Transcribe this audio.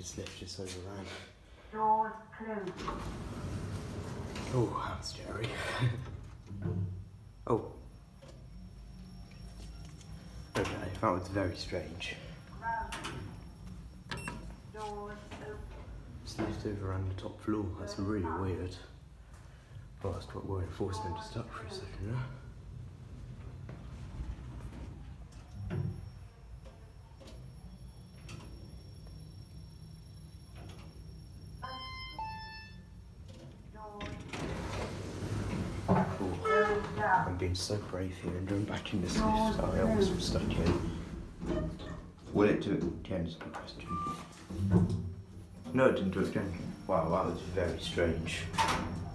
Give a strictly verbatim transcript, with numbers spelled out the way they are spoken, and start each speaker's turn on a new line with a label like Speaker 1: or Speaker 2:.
Speaker 1: this lift just overran.
Speaker 2: Doors closed.
Speaker 1: Oh, that's scary. Oh. Okay, that was very strange.
Speaker 2: Doors open.
Speaker 1: This lift overran the top floor. That's really weird. Oh, I was quite worried enforcement just stuck for a second there. I'm being so brave here and going back in this lift. Oh, I almost was stuck here. Will it do it again? Is a good question. No, it didn't do it again. Wow, that was very strange.